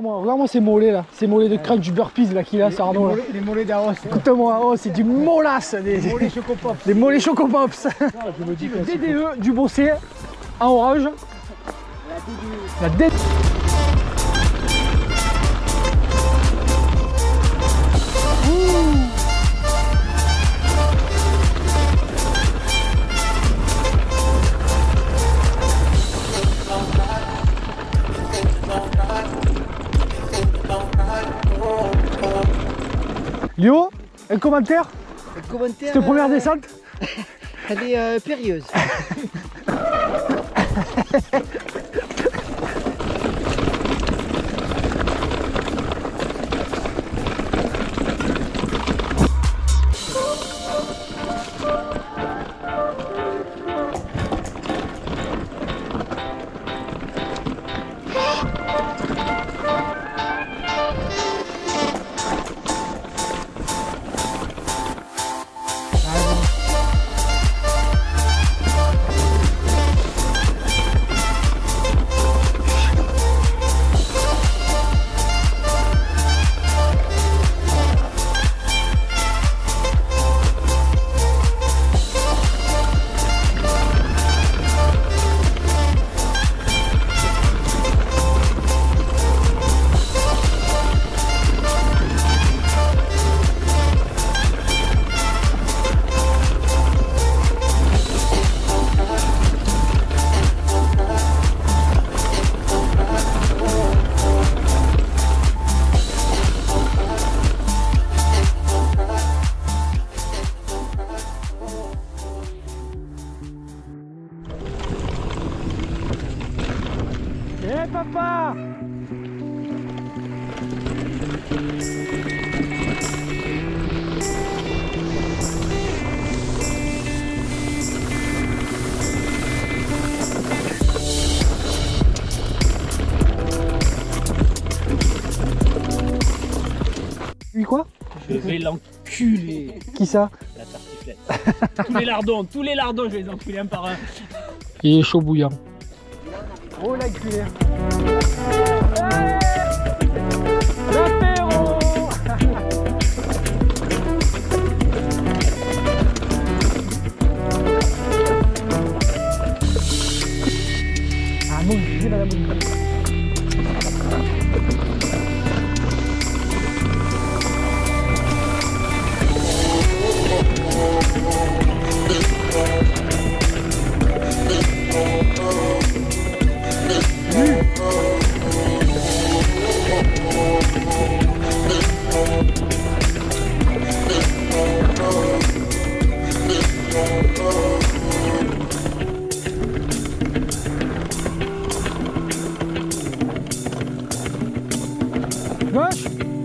regarde-moi ces mollets là, ces mollets de crunch du burpees là qu'il a, c'est Arnaud là. Les mollets d'Aros. Écoute-moi, oh, c'est du molasse, Les mollets Chocopops. des mollets Chocopops. Je me dis Le DDE du Bossé en orange. La DDE. Léo, un commentaire? Le commentaire. Cette première descente? Elle est périlleuse. Eh papa! Oui quoi? Je vais l'enculer. Qui ça? La tartiflette. tous les lardons, je vais les enculer un par un. Il est chaud bouillant. Oh la cuillère. L'apéro. Ah non, je viens à la montagne. Gauche.